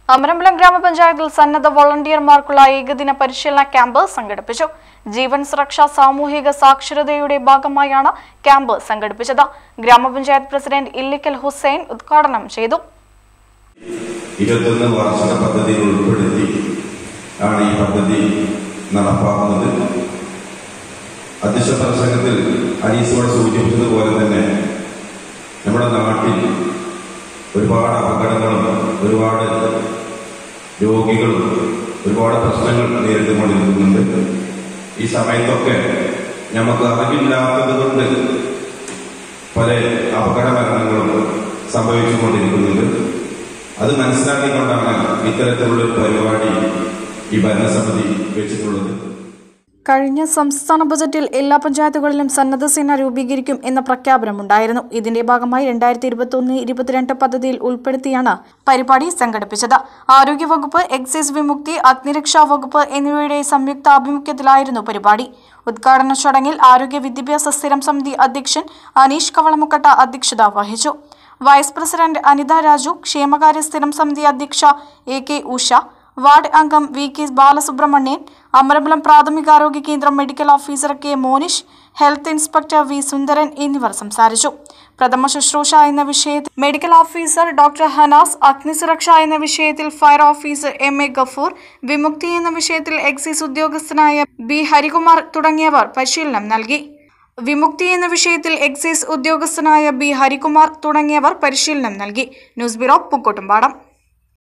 അമരമ്പലം ഗ്രാമപഞ്ചായത്തിൽ സന്നദ്ധ വോളണ്ടിയർമാർക്കുള്ള ഏകദിന പരിശീലന ക്യാമ്പ് സംഘടിപ്പിച്ചു. ജീവൻ സുരക്ഷാ സാമൂഹിക സാക്ഷരതയുടെ ഭാഗമായാണ് ക്യാമ്പ് സംഘടിപ്പിച്ചത്. ഗ്രാമപഞ്ചായത്ത് പ്രസിഡന്റ് ഇല്ലിക്കൽ ഹുസൈൻ ഉദ്ഘാടനം ചെയ്തു. 21 വാർഷിക പദ്ധതികൾ ഉൾപ്പെടുത്തി ആണ് ഈ പദ്ധതി നടപ്പാക്കുന്നത്. അധ്യക്ഷ പ്രസംഗത്തിൽ അനീസോട് സൂചിപ്പിച്ചതുപോലെ തന്നെ നമ്മുടെ നാട്ടിൽ ഒരുപാട് അപകടങ്ങളും ഒരുപാട് രോഗികളും ഒരുപാട് പ്രശ്നങ്ങൾ നേരിട്ടുകൊണ്ടിരിക്കുന്നുണ്ട്. ഈ സമയത്തൊക്കെ നമുക്ക് അറിവില്ലാത്തത് കൊണ്ട് പല അപകട മരണങ്ങളും സംഭവിച്ചുകൊണ്ടിരിക്കുന്നുണ്ട്. അത് മനസ്സിലാക്കിക്കൊണ്ടാണ് ഇത്തരത്തിലുള്ള പരിപാടി ഈ ഭരണസമിതി വെച്ചിട്ടുള്ളത്. കഴിഞ്ഞ സംസ്ഥാന ബജറ്റിൽ എല്ലാ പഞ്ചായത്തുകളിലും സന്നദ്ധ സേന രൂപീകരിക്കും എന്ന പ്രഖ്യാപനമുണ്ടായിരുന്നു. ഇതിന്റെ ഭാഗമായി 2021-22 പദ്ധതിയിൽ ഉൾപ്പെടുത്തിയാണ് പരിപാടി സംഘടിപ്പിച്ചത്. ആരോഗ്യവകുപ്പ്, എക്സൈസ് വിമുക്തി, അഗ്നിരക്ഷാ വകുപ്പ് എന്നിവയുടെ സംയുക്ത ആഭിമുഖ്യത്തിലായിരുന്നു പരിപാടി. ഉദ്ഘാടന ചടങ്ങിൽ ആരോഗ്യ വിദ്യാഭ്യാസ സ്ഥിരം സമിതി അധ്യക്ഷൻ അനീഷ് കവളമുക്കട്ട അധ്യക്ഷത വഹിച്ചു. വൈസ് പ്രസിഡന്റ് അനിത രാജു, ക്ഷേമകാര്യ സ്ഥിരം സമിതി അധ്യക്ഷ AK ഉഷ, വാർഡ് അംഗം VK ബാലസുബ്രഹ്മണ്യൻ, അമരമ്പലം പ്രാഥമികാരോഗ്യ കേന്ദ്രം medical officer K Monish, health inspector V Sundaran എന്നിവർ സംസാരിച്ചു. പ്രഥമ ശുശ്രൂഷ എന്ന വിഷയത്തിൽ മെഡിക്കൽ ഓഫീസർ ഡോക്ടർ ഹനാസ്, അഗ്നിസുരക്ഷ എന്ന വിഷയത്തിൽ ഫയർ ഓഫീസർ MA ഗഫൂർ, വിമുക്തി എന്ന വിഷയത്തിൽ എക്സൈസ് ഉദ്യോഗസ്ഥനായ B ഹരികുമാർ തുടങ്ങിയവർ പരിശീലനം നൽകി. വിമുക്തി എന്ന വിഷയത്തിൽ എക്സൈസ് ഉദ്യോഗസ്ഥനായ B ഹരികുമാർ തുടങ്ങിയവർ പരിശീലനം നൽകി. News bureau, Pookkottumpadam.